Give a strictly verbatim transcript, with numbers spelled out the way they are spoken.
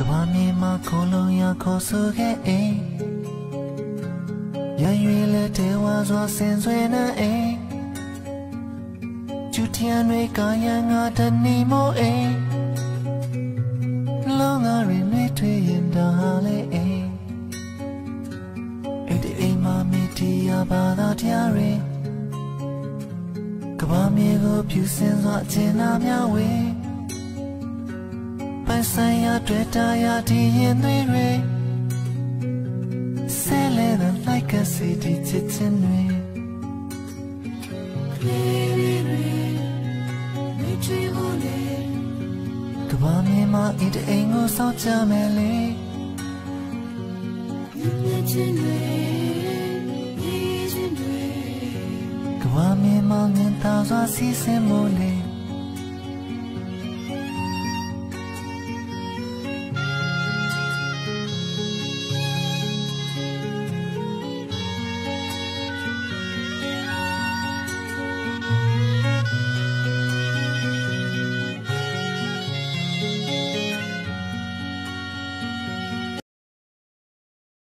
ဘာမြေမှာခိုးလုံးရခေါ်ဆိုခဲ့အိမ်ရရွေလက်တဲဝါစွာဆင်ဆွေနေအိမ်ကျူထျံတွေကရန်ငါတနေမို့အိမ်လောငါရင်တွေထွေရင်တာလေအိမ်အဲ့ဒီအိမ်မှာမိတီးရပါတော့တရားရင်ကဘာမြေကိုဖြူစင်စွာအကျဉ်းသားများဝေပိုင်ဆိုင်ရာတွေ့တာရာဒီရင်တွေတွေဆဲလဲတဲ့ like a city ချစ်ချင်းတွေကဘာမြေမှာအစ်အိမ်ကိုစောင့်ကြမယ်လေကဘာမြေမှာငင်သာစွာစီးစင်မို့လေ